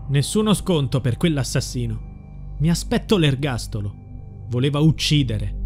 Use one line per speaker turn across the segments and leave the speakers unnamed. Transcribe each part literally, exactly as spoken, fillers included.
Nessuno sconto per quell'assassino. Mi aspetto l'ergastolo. Voleva uccidere.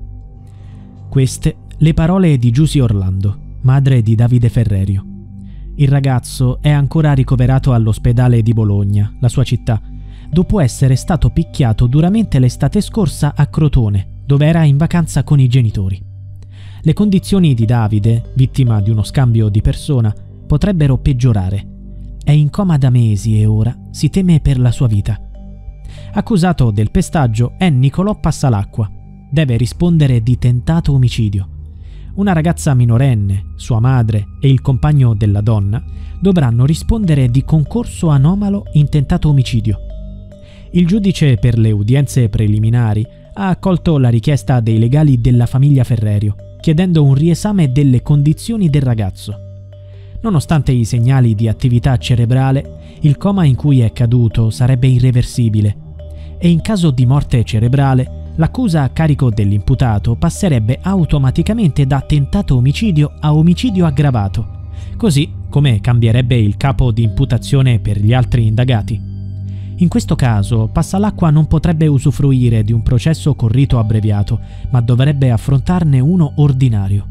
Queste le parole di Giusy Orlando, madre di Davide Ferrerio. Il ragazzo è ancora ricoverato all'ospedale di Bologna, la sua città, dopo essere stato picchiato duramente l'estate scorsa a Crotone, dove era in vacanza con i genitori. Le condizioni di Davide, vittima di uno scambio di persona, potrebbero peggiorare. È in coma da mesi e ora si teme per la sua vita. Accusato del pestaggio è Nicolò Passalacqua. Deve rispondere di tentato omicidio. Una ragazza minorenne, sua madre e il compagno della donna dovranno rispondere di concorso anomalo in tentato omicidio. Il giudice per le udienze preliminari ha accolto la richiesta dei legali della famiglia Ferrerio, chiedendo un riesame delle condizioni del ragazzo. Nonostante i segnali di attività cerebrale, il coma in cui è caduto sarebbe irreversibile e in caso di morte cerebrale l'accusa a carico dell'imputato passerebbe automaticamente da tentato omicidio a omicidio aggravato, così come cambierebbe il capo di imputazione per gli altri indagati. In questo caso Passalacqua non potrebbe usufruire di un processo con rito abbreviato, ma dovrebbe affrontarne uno ordinario.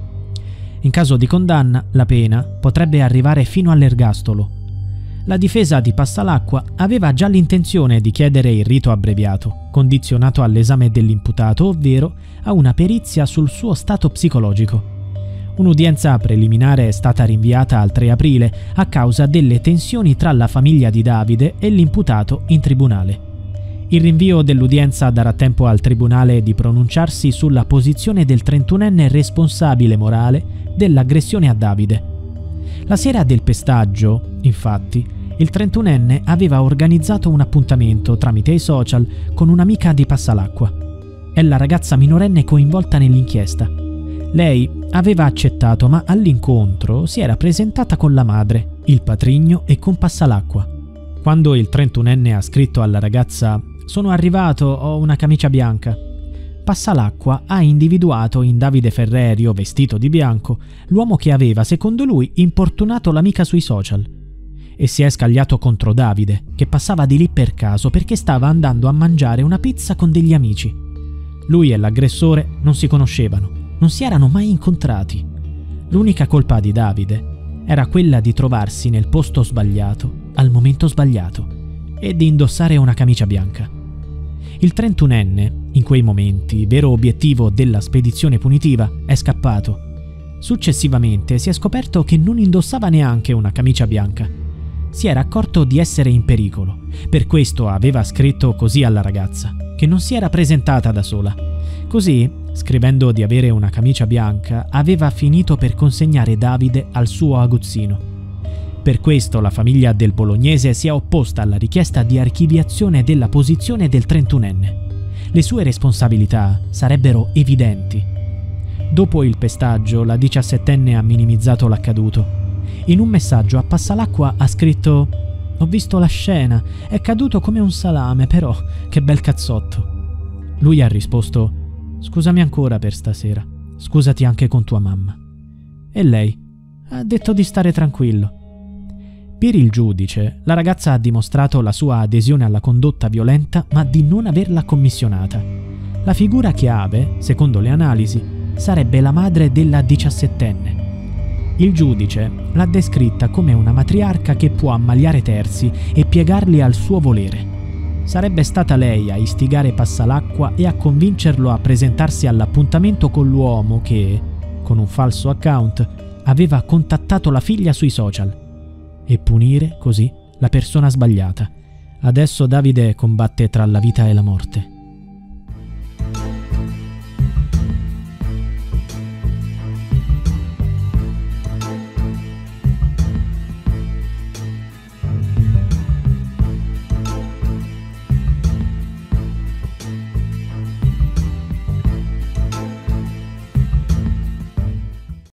In caso di condanna, la pena potrebbe arrivare fino all'ergastolo. La difesa di Passalacqua aveva già l'intenzione di chiedere il rito abbreviato, condizionato all'esame dell'imputato, ovvero a una perizia sul suo stato psicologico. Un'udienza preliminare è stata rinviata al tre aprile a causa delle tensioni tra la famiglia di Davide e l'imputato in tribunale. Il rinvio dell'udienza darà tempo al tribunale di pronunciarsi sulla posizione del trentunenne responsabile morale dell'aggressione a Davide. La sera del pestaggio, infatti, il trentunenne aveva organizzato un appuntamento tramite i social con un'amica di Passalacqua. È la ragazza minorenne coinvolta nell'inchiesta. Lei aveva accettato, ma all'incontro si era presentata con la madre, il patrigno e con Passalacqua. Quando il trentunenne ha scritto alla ragazza «Sono arrivato, ho una camicia bianca», Passalacqua ha individuato in Davide Ferrerio, vestito di bianco, l'uomo che aveva, secondo lui, importunato l'amica sui social. E si è scagliato contro Davide, che passava di lì per caso perché stava andando a mangiare una pizza con degli amici. Lui e l'aggressore non si conoscevano, non si erano mai incontrati. L'unica colpa di Davide era quella di trovarsi nel posto sbagliato, al momento sbagliato, e di indossare una camicia bianca. Il trentunenne, in quei momenti, vero obiettivo della spedizione punitiva, è scappato. Successivamente si è scoperto che non indossava neanche una camicia bianca. Si era accorto di essere in pericolo. Per questo aveva scritto così alla ragazza, che non si era presentata da sola. Così, scrivendo di avere una camicia bianca, aveva finito per consegnare Davide al suo aguzzino. Per questo la famiglia del bolognese si è opposta alla richiesta di archiviazione della posizione del trentunenne. Le sue responsabilità sarebbero evidenti. Dopo il pestaggio, la diciassettenne ha minimizzato l'accaduto. In un messaggio a Passalacqua ha scritto «Ho visto la scena, è caduto come un salame, però che bel cazzotto». Lui ha risposto «Scusami ancora per stasera, scusati anche con tua mamma». E lei ha detto di stare tranquillo. Per il giudice, la ragazza ha dimostrato la sua adesione alla condotta violenta, ma di non averla commissionata. La figura chiave, secondo le analisi, sarebbe la madre della diciassettenne. Il giudice l'ha descritta come una matriarca che può ammaliare terzi e piegarli al suo volere. Sarebbe stata lei a istigare Passalacqua e a convincerlo a presentarsi all'appuntamento con l'uomo che, con un falso account, aveva contattato la figlia sui social. E punire così la persona sbagliata. Adesso Davide combatte tra la vita e la morte.